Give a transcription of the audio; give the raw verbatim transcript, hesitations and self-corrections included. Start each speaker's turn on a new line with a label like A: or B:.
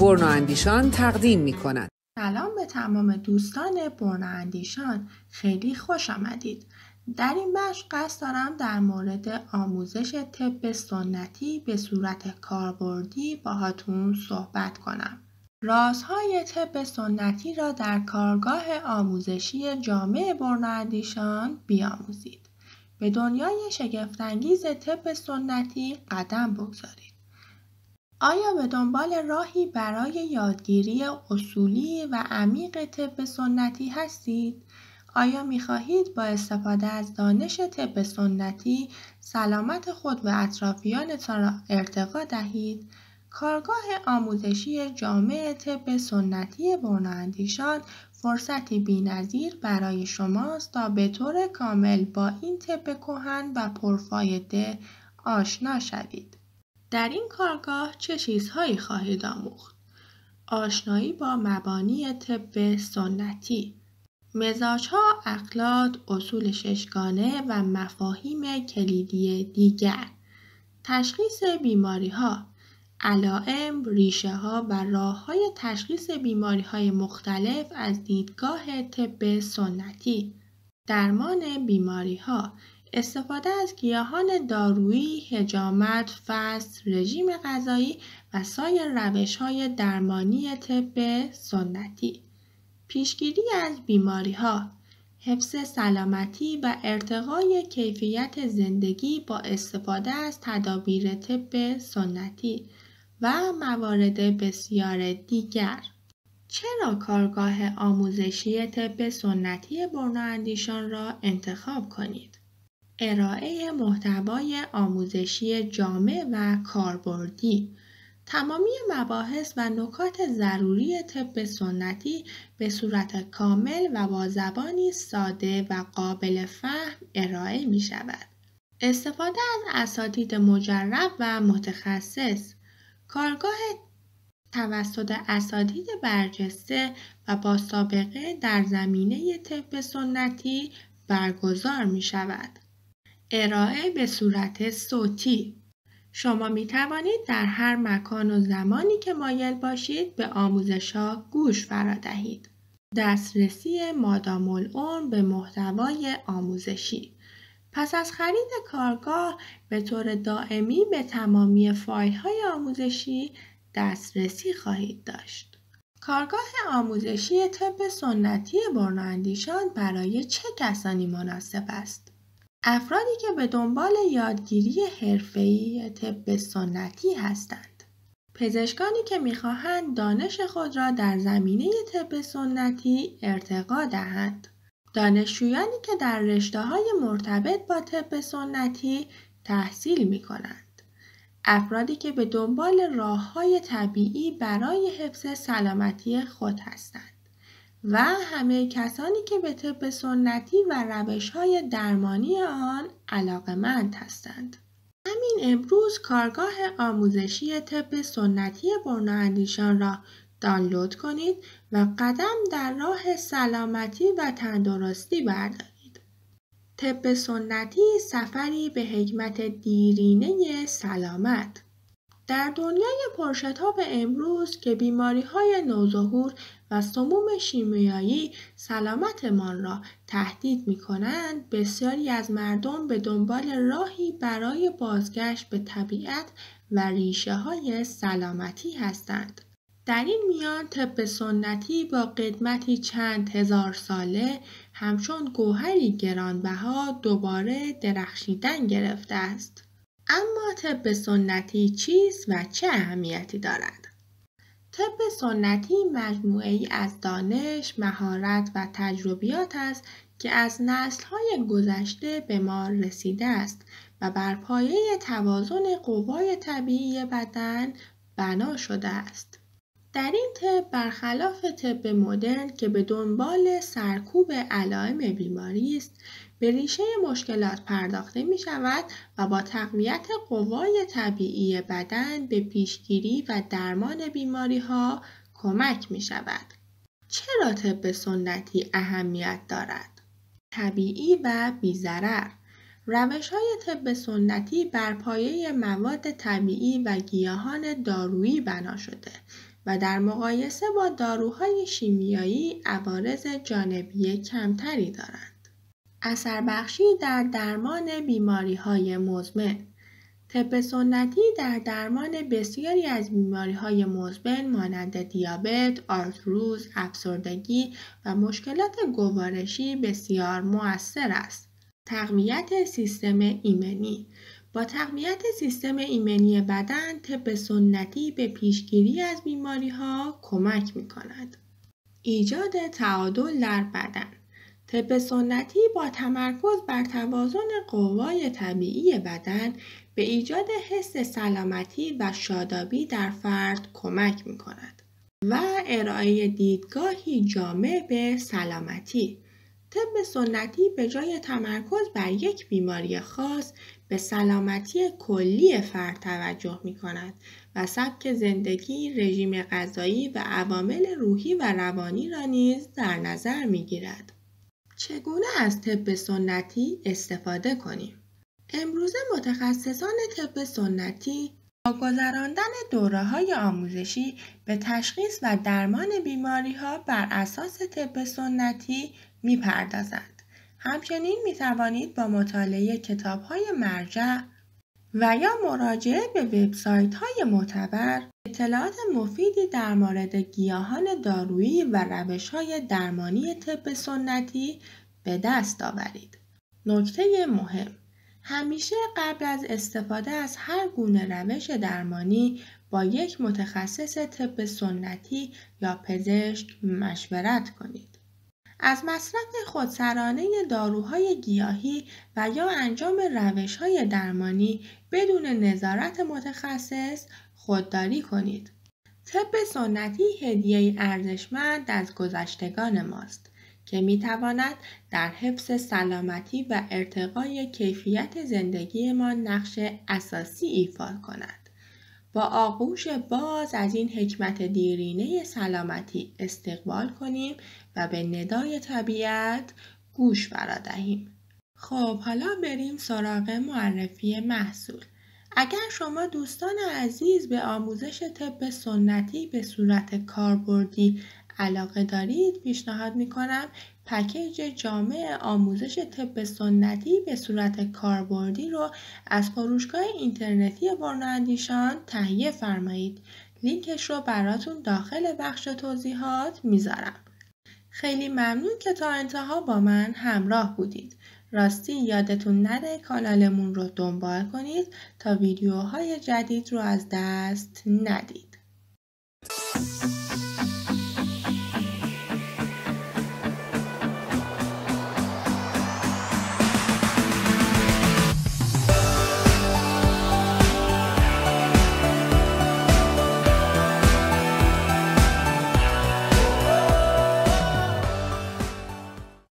A: برنا اندیشان تقدیم می کند.
B: سلام به تمام دوستان برنا اندیشان، خیلی خوش آمدید. در این بخش قصد دارم در مورد آموزش طب سنتی به صورت کاربردی باهاتون صحبت کنم. رازهای طب سنتی را در کارگاه آموزشی جامع برنا اندیشان بیاموزید. به دنیای شگفت‌انگیز طب سنتی قدم بگذارید. آیا به دنبال راهی برای یادگیری اصولی و عمیق طب سنتی هستید؟ آیا می‌خواهید با استفاده از دانش طب سنتی سلامت خود و اطرافیانتان را ارتقا دهید؟ کارگاه آموزشی جامع طب سنتی برنا اندیشان فرصتی بی‌نظیر برای شماست تا به طور کامل با این طب کهن و پرفایده آشنا شوید. در این کارگاه چه چیزهایی خواهید آموخت؟ آشنایی با مبانی طب سنتی، مزاج‌ها، اخلاق، اصول ششگانه و مفاهیم کلیدی دیگر، تشخیص بیماری‌ها، علائم، ریشه‌ها و راه‌های تشخیص بیماری‌های مختلف از دیدگاه طب سنتی، درمان بیماری‌ها، استفاده از گیاهان دارویی، حجامت، فست، رژیم غذایی و سایر روش‌های درمانی طب سنتی، پیشگیری از بیماری‌ها، حفظ سلامتی و ارتقای کیفیت زندگی با استفاده از تدابیر طب سنتی و موارد بسیار دیگر. چرا کارگاه آموزشی طب سنتی برنا اندیشان را انتخاب کنید؟ ارائه محتوای آموزشی جامع و کاربردی، تمامی مباحث و نکات ضروری طب سنتی به صورت کامل و با زبانی ساده و قابل فهم ارائه می شود. استفاده از اساتید مجرب و متخصص، کارگاه توسط اساتید برجسته و با سابقه در زمینه طب سنتی برگزار می شود. ارائه به صورت صوتی، شما می توانید در هر مکان و زمانی که مایل باشید به آموزش‌ها گوش فرا دهید. دسترسی مادام العمر به محتوای آموزشی، پس از خرید کارگاه به طور دائمی به تمامی فایل‌های آموزشی دسترسی خواهید داشت. کارگاه آموزشی طب سنتی برنا اندیشان برای چه کسانی مناسب است؟ افرادی که به دنبال یادگیری حرفه‌ای طب سنتی هستند. پزشکانی که می‌خواهند دانش خود را در زمینه طب سنتی ارتقا دهند. دانشجویانی که در رشته‌های مرتبط با طب سنتی تحصیل می‌کنند. افرادی که به دنبال راه‌های طبیعی برای حفظ سلامتی خود هستند. و همه کسانی که به طب سنتی و روش‌های درمانی آن علاقه‌مند هستند. همین امروز کارگاه آموزشی طب سنتی برنا اندیشان را دانلود کنید و قدم در راه سلامتی و تندرستی بردارید. طب سنتی سفری به حکمت دیرینه سلامت. در دنیای پرشتاب امروز که بیماری‌های نوظهور و سموم شیمیایی سلامتمان را تهدید می‌کنند، بسیاری از مردم به دنبال راهی برای بازگشت به طبیعت و ریشه‌های سلامتی هستند. در این میان طب سنتی با قدمتی چند هزار ساله همچون گوهری گرانبها دوباره درخشیدن گرفته است. اما طب سنتی چیست و چه اهمیتی دارد؟ طب سنتی مجموعه‌ای از دانش، مهارت و تجربیات است که از نسل‌های گذشته به ما رسیده است و بر پایه توازن قوای طبیعی بدن بنا شده است. در این طب برخلاف طب مدرن که به دنبال سرکوب علائم بیماری است، به ریشه مشکلات پرداخته می شود و با تقویت قوای طبیعی بدن به پیشگیری و درمان بیماری ها کمک می شود. چرا طب سنتی اهمیت دارد؟ طبیعی و بی‌ضرر. روش‌های طب سنتی بر پایه مواد طبیعی و گیاهان دارویی بنا شده و در مقایسه با داروهای شیمیایی عوارض جانبی کمتری دارند. اثر بخشی در درمان بیماری‌های مزمن. طب سنتی در درمان بسیاری از بیماری‌های مزمن مانند دیابت، آرتروز، افسردگی و مشکلات گوارشی بسیار مؤثر است. تقویت سیستم ایمنی. با تقویت سیستم ایمنی بدن، طب سنتی به پیشگیری از بیماری‌ها کمک می‌کند. ایجاد تعادل در بدن. طب سنتی با تمرکز بر توازن قوای طبیعی بدن به ایجاد حس سلامتی و شادابی در فرد کمک می‌کند و ارائه دیدگاهی جامع به سلامتی. طب سنتی به جای تمرکز بر یک بیماری خاص به سلامتی کلی فرد توجه می‌کند و سبک زندگی، رژیم غذایی و عوامل روحی و روانی را نیز در نظر می‌گیرد. چگونه از طب سنتی استفاده کنیم؟ امروزه متخصصان طب سنتی با گذراندن دوره‌های آموزشی به تشخیص و درمان بیماری‌ها بر اساس طب سنتی می‌پردازند. همچنین می‌توانید با مطالعه کتاب‌های مرجع و یا مراجعه به وبسایت‌های معتبر اطلاعات مفیدی در مورد گیاهان دارویی و روش‌های درمانی طب سنتی به دست آورید. نکته مهم: همیشه قبل از استفاده از هر گونه روش درمانی با یک متخصص طب سنتی یا پزشک مشورت کنید. از مصرف خودسرانه داروهای گیاهی و یا انجام روش‌های درمانی بدون نظارت متخصص خودداری کنید. طب سنتی هدیه‌ای ارزشمند از گذشتگان ماست که می‌تواند در حفظ سلامتی و ارتقای کیفیت زندگیمان نقش اساسی ایفا کند. با آغوش باز از این حکمت دیرینه سلامتی استقبال کنیم و به ندای طبیعت گوش فرا دهیم. خب حالا بریم سراغ معرفی محصول. اگر شما دوستان عزیز به آموزش طب سنتی به صورت کاربردی علاقه دارید، پیشنهاد می‌کنم پکیج جامع آموزش طب سنتی به صورت کاربردی رو از فروشگاه اینترنتی برنواندیشان تهیه فرمایید. لینکش رو براتون داخل بخش توضیحات میذارم. خیلی ممنون که تا انتها با من همراه بودید. راستی یادتون نره کانالمون رو دنبال کنید تا ویدیوهای جدید رو از دست ندید.